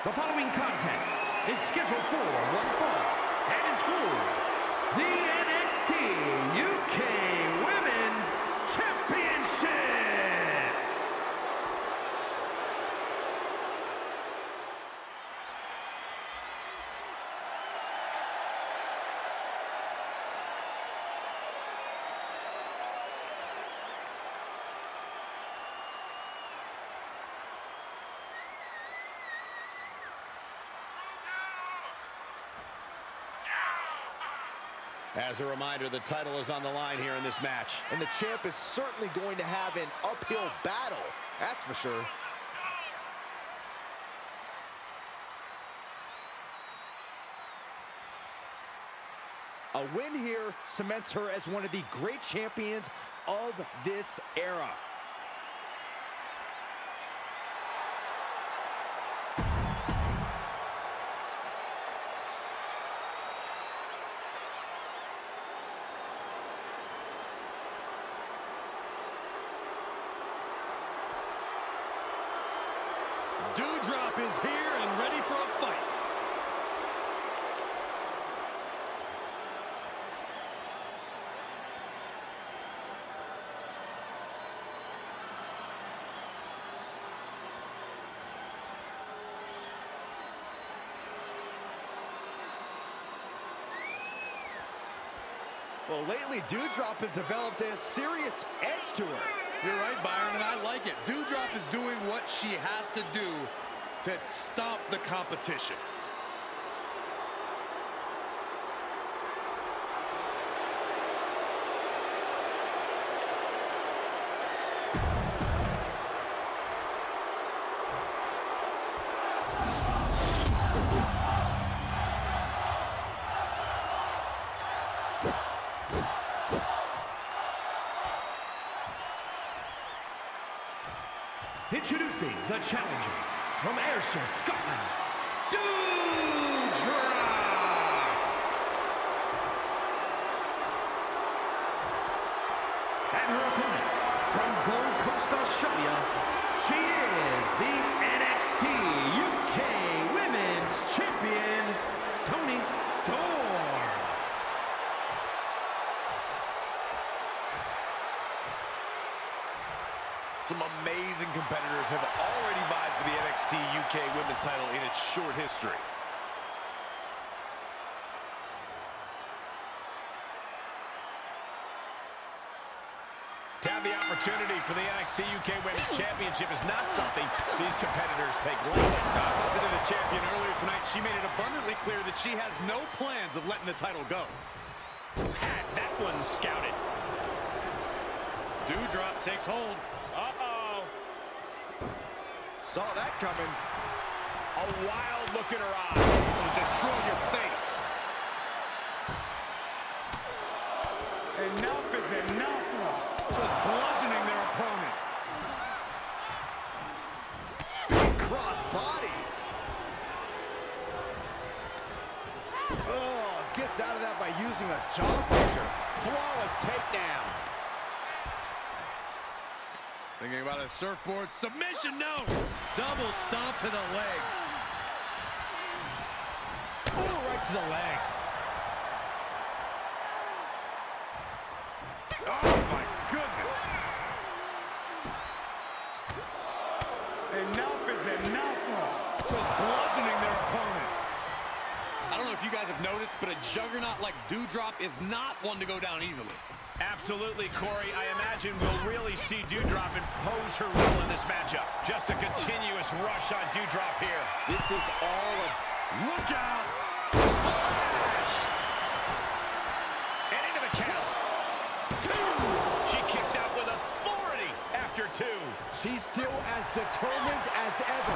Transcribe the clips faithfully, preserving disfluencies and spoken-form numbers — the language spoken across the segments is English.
The following contest is scheduled for one fall and is for the N X T U K Women's Championship. As a reminder, the title is on the line here in this match. And the champ is certainly going to have an uphill battle, that's for sure. A win here cements her as one of the great champions of this era. Doudrop is here and ready for a fight. Well, lately, Doudrop has developed a serious edge to her. You're right, Byron, and I like it. Doudrop is doing what she has to do to stop the competition. Introducing the challenger from Ayrshire, Scotland, Doudrop! And her opponent from Gold Coast, Australia, she is the N X T U K Women's Champion, Toni Storm. Some amazing competitors have already vied for the N X T U K Women's title in its short history. To have the opportunity for the N X T U K Women's Championship is not something these competitors take lightly. Talking to the champion earlier tonight, she made it abundantly clear that she has no plans of letting the title go. Had that one scouted. Doudrop takes hold. Uh-oh. Saw that coming. A wild look in her eye. Will destroy your face. Enough is enough. Just bludgeoning their opponent. Big cross body. Oh, gets out of that by using a jawbreaker. Flawless takedown. Thinking about a surfboard submission, no! Double stomp to the legs. Oh, right to the leg. Oh my goodness. Enough is enough. Just bludgeoning their opponent. I don't know if you guys have noticed, but a juggernaut like Doudrop is not one to go down easily. Absolutely, Corey. I imagine we'll really see Doudrop impose her will in this matchup. Just a continuous rush on Doudrop here. This is all of... Look out! Splash! And into the count. Two! She kicks out with authority after two. She's still as determined as ever.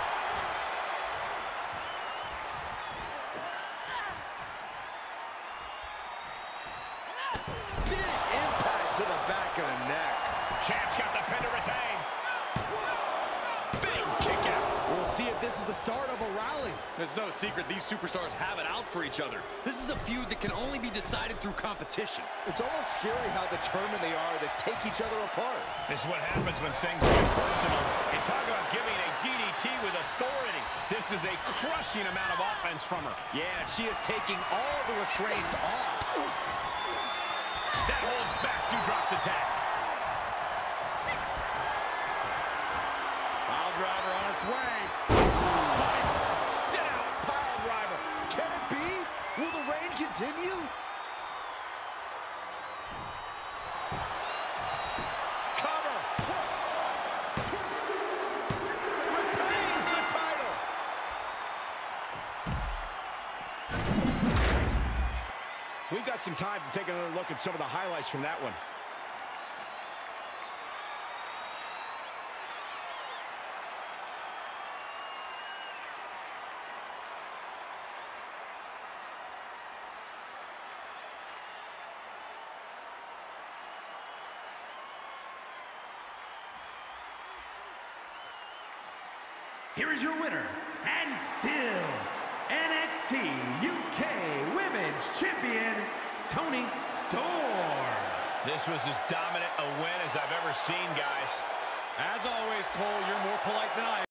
Big impact to the back of the neck. Champ's got the pin to retain. Big kick out. We'll see if this is the start of a rally. There's no secret these superstars have it out for each other. This is a feud that can only be decided through competition. It's almost scary how determined they are to take each other apart. This is what happens when things get personal. You talk about giving a D D T with authority. This forces a crushing amount of offense from her. Yeah, she is taking all the restraints off. That holds back Doudrop's attack. Pile driver on its way. Spiked. Sit out pile driver. Can it be? Will the reign continue? Cover. Retains the title. We've got some time to take another look at some of the highlights from that one. Here is your winner, and still N X T U K Women's Champion, Toni Storm. This was as dominant a win as I've ever seen, guys. As always, Cole, you're more polite than I am.